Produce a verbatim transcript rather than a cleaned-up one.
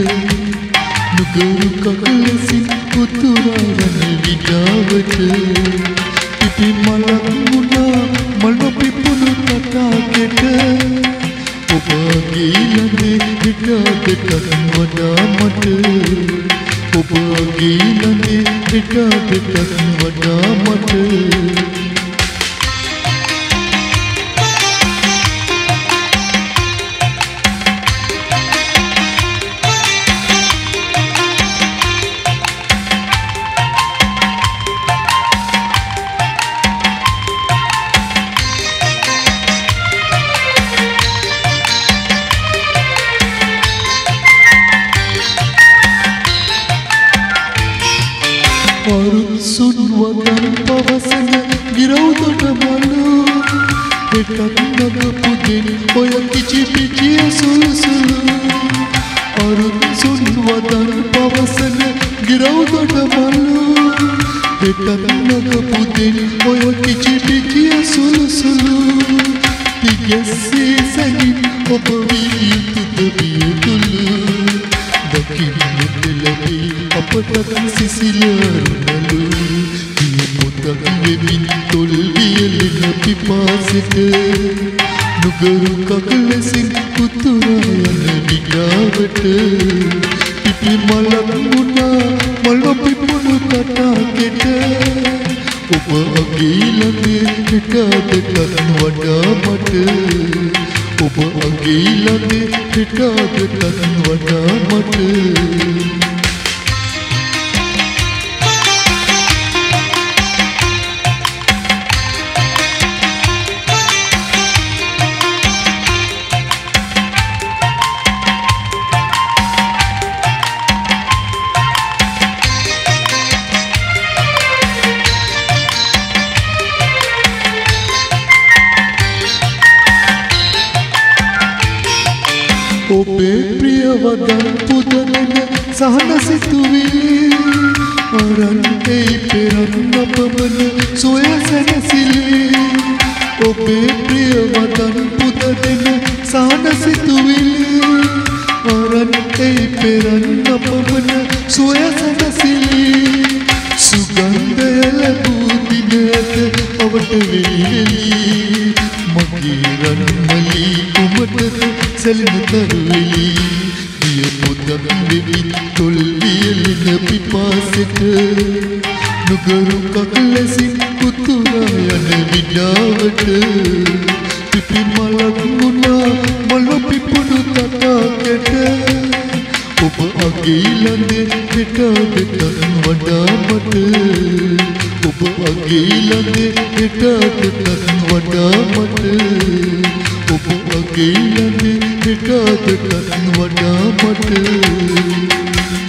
නුගරු කකලසින් උතුරාරන විඩාවට පිපි මලක් මුණා මල පිපුණු කටාකෙට ඔබගේ ළඟේ පිටාටත් වඩා මට ඔබගේ ළඟේ පිටාටත් වඩා මට Sun wadan pavasan girawdot malu hetak naga pudin oya kichi pichi sulu sulu arun sun wadan pavasan girawdot malu hetak naga pudin oya kichi pichi sulu sulu tigesi sagin obavi tudabiye dulu dakin mutlabi apatak sisilaru podak wemin tolviyalena pipasita නුගරු කකලසින් උතුරායන විඩාවට පිපි මලක් මුණා මල පිපුණු කටාකෙට ඔබ අගේ ළඟේ පිටාටත් වඩා මට ඔබ අගේ ළඟේ පිටාටත් වඩා මට ඔබේ ප්‍රිය වදන් පුදනන සහන සිතුවිලි අරන් එයි පෙරන් අපමණ සොය සැනසිලි ඔබේ ප්‍රිය වදන් පුදනන සහන සිතුවිලි අරන් එයි පෙරන් අපමණ සොය සැනසිලි සුගන්ධය ලැබූ දිනට අවට වෙලි මගේ රන්මලි කුමටද සැලෙන තරුවෙලි දිය පොදක් වෙමින් තොල්වියලෙන පිපාසෙට නුගරු කකලසින් උතුරා යන විඩාවට පිපි මලක් මුණා මල පිපුණු තටාකෙට ඔබ අගේ ළඟේ පිටාටත් වඩා මට ඔබ අගේ ළඟේ පිටාටත් වඩා මට ඔබ අගේ ළඟේ පිටාටත් වඩා මට